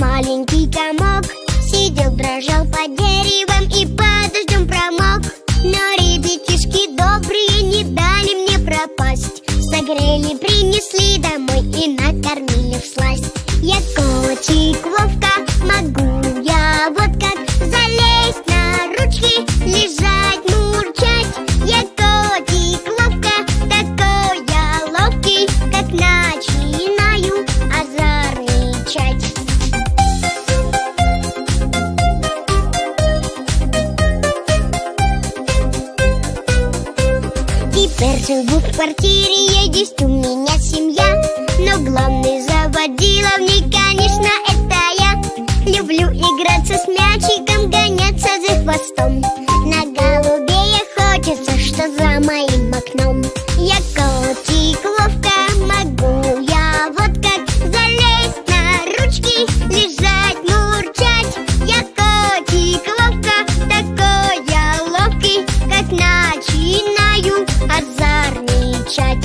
маленький комок сидел, дрожал под деревом и под дождем промок. Но ребятишки добрые не дали мне пропасть. Согрели, принесли домой и накормили всласть. Я котик Вовка, могу я вот как залезть на ручки, лежать, мурчать. Я котик Вовка, такой я ловкий, как начинаю озорничать. Теперь живу в квартире, есть у меня семья. Но главный заводила в ней, конечно, это я. Люблю играться с мячиком, гоняться за хвостом. На голубей охотиться, что за моим окном. Я котик Вовка, могу я вот как залезть на ручки, лежать, мурчать. Я котик Вовка, такой я ловкий, как начинаю озорничать.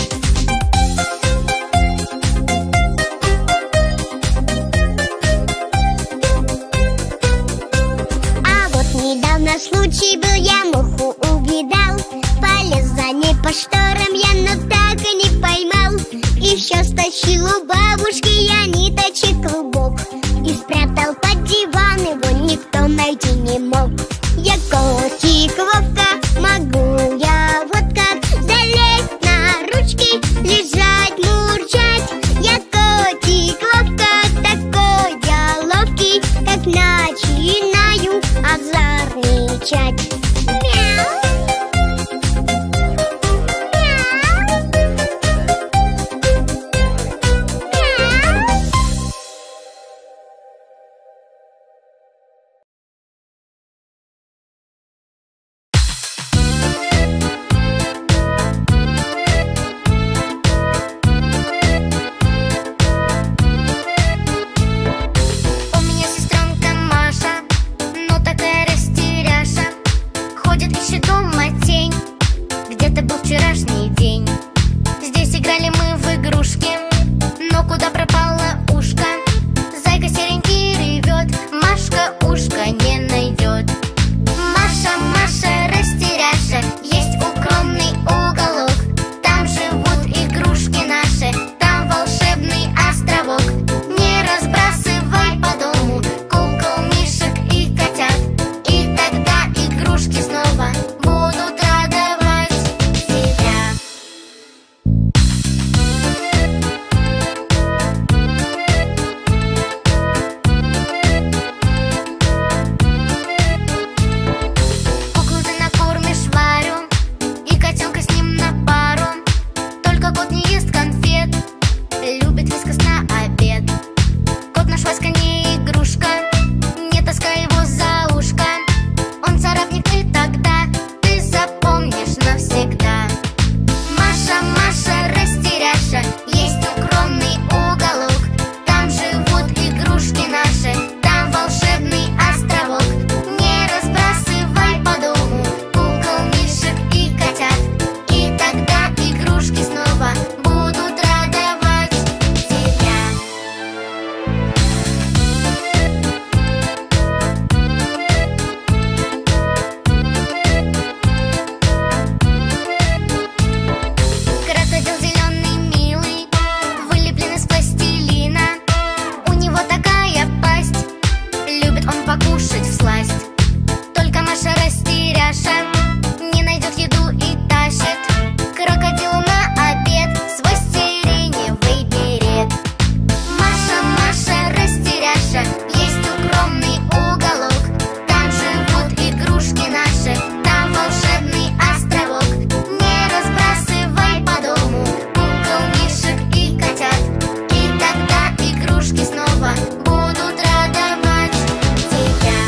Недавно случай был, я муху увидал. Полез за ней по шторам я, но так и не поймал. Еще стащил у бабушки я ниточек клубок и спрятал под диван, его никто найти не мог. Я котик Вовка, могу я вот как залезть на ручки, лежать, мурчать. Я котик Вовка, такой я ловкий, как начинаю озорничать. Мяу. Вчерашний день. Здесь играли мы в игрушки, но куда пропало ушко? Зайка серенький ревет, Машка ушко не найдет. Маша, Маша, растеряша, есть укромный уголок. Там живут игрушки наши, там волшебный островок. Не разбрасывай по дому кукол, мишек и котят, и тогда игрушки снова будут радовать тебя. Куклу ты накормишь Варю и котенка с ним на пару. Только кот не ест конфет, любит вискас на обед. Кот наш Васька не игрушка, не таскай его за ушко. Он царапнет, и тогда ты запомнишь навсегда. Маша, Маша, растеряша, есть укромный уголок. Там живут игрушки наши, там волшебный островок. Не разбрасывай по дому кукол, мишек и котят, и тогда игрушки снова будут радовать тебя. Крокодил зеленый милый, вылеплен из пластилина. У него такая пасть, любит он покушать всласть. Только Маша растеряша не найдет еду и тащит крокодилу на обед свой сиреневый берет. Маша, Маша, растеряша, есть укромный уголок. Там живут игрушки наши, там волшебный островок. Не разбрасывай по дому кукол, мишек и котят, и тогда игрушки снова будут радовать тебя.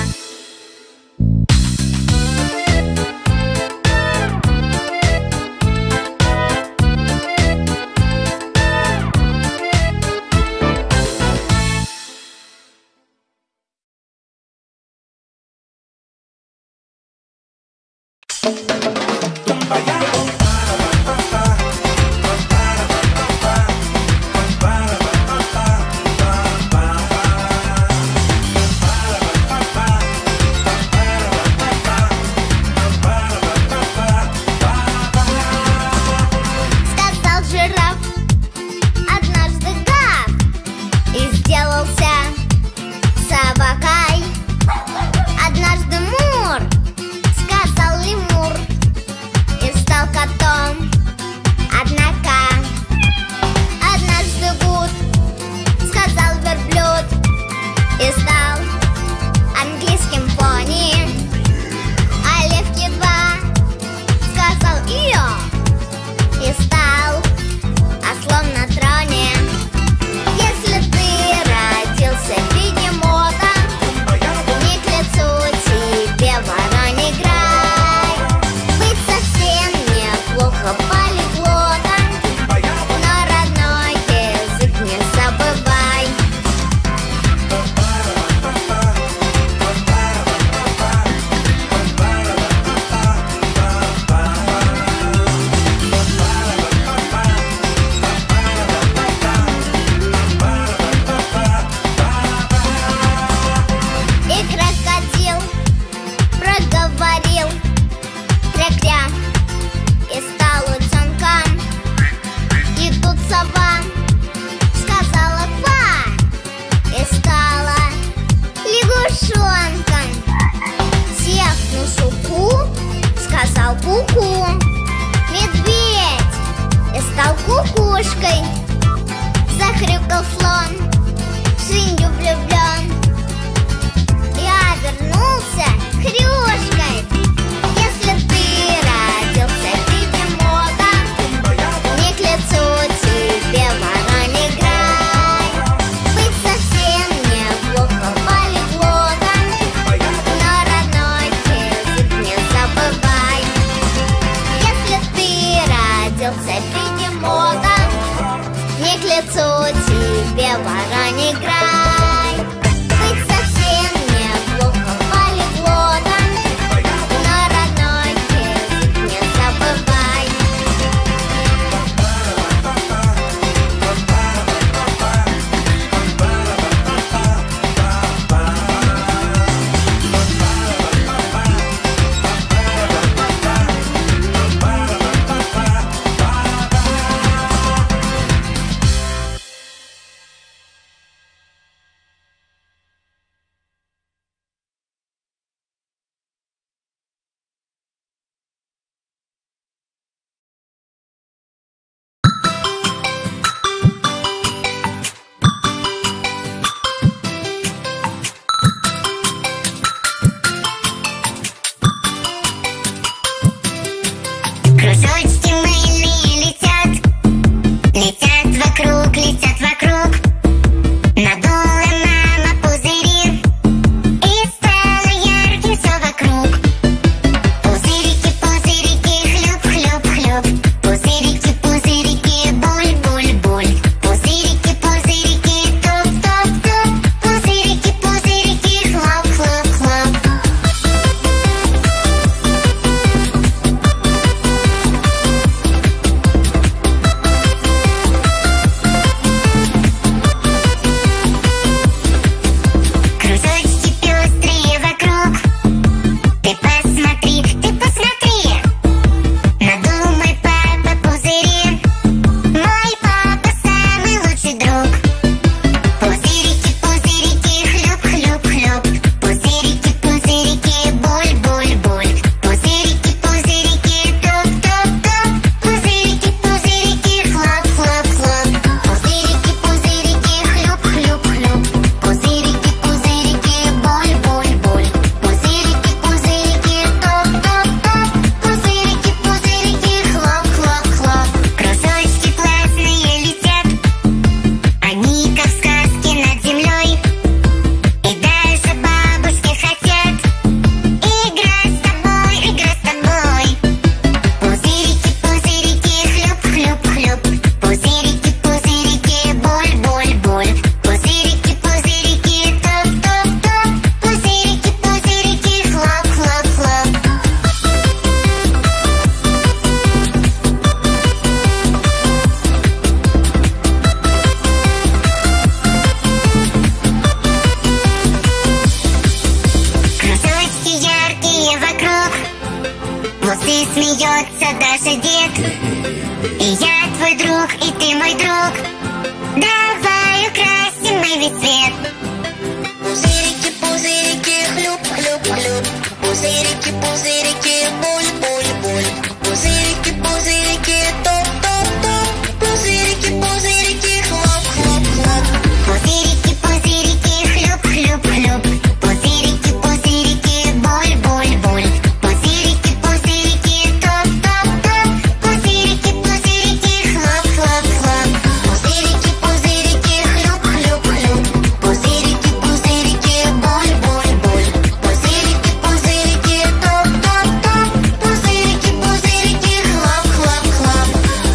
и смеется даже дед. И я твой друг, и ты мой друг. Давай украсим мы весь свет. Пузырики, пузырики, хлюп, хлюп, хлюп. Пузырики, пузырики, буль, буль, буль. Пузырики, пузырики, топ, топ, топ. Пузырики, пузырики, хлоп, хлоп, хлоп. Пузырики, пузырики, хлюп, хлюп, хлюп. Пузырики, пузырики, буль, буль, буль. Пузырики, пузырики, топ, топ, топ. Пузырики, пузырики, хлоп, хлоп, хлоп. Пузырики, пузырики, хлюп, хлюп, хлюп. Пузырики, пузырики, буль, буль, буль. Пузырики, пузырики, топ, топ, топ. Пузырики, пузырики, хлоп, хлоп, хлоп.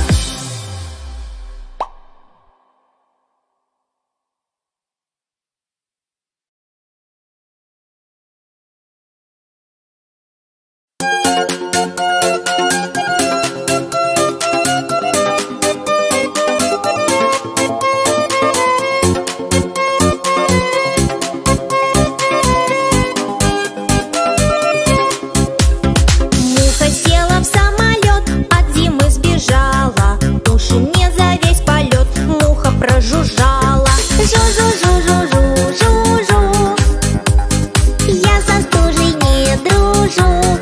Муха села в самолет, от зимы сбежала. Уши мне за весь полет муха прожужжала. Жу-жу-жу-жу-жу-жу-жу. Я со стужей не дружу.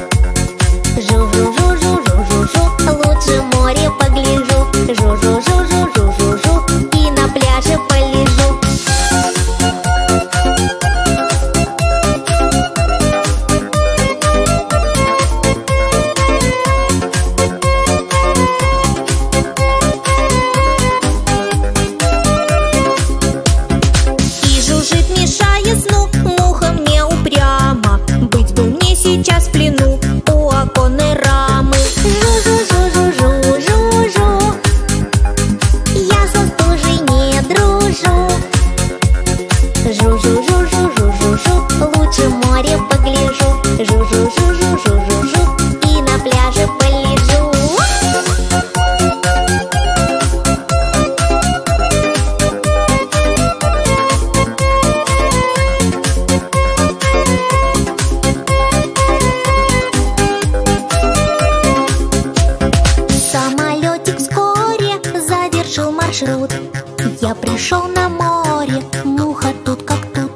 Жу-жу-жу-жу-жу-жу-жу. Лучше море погляжу. Жу-жу-жу-жу-жу-жу-жу. И на пляже полежу. И жужжит, мешая сну, муха мне упрямо. Быть бы мне сейчас в плену у оконной рамы. Жу-жу-жу-жу-жу-жу. Я со стужей не дружу. Жу-жу-жу-жу-жу-жу-жу. Лучше море погляжу. Жу-жу-жу-жу-жу-жу-жу. И на пляже полежу. Самолетик вскоре завершил маршрут. Я пришел на море, муха тут как тут.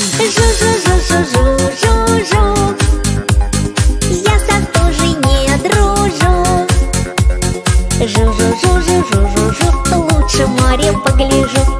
Жу-жу-жу-жу-жу-жу-жу. Я со стужей не дружу. Жу-жу-жу-жу-жу-жу-жу. Лучше море погляжу.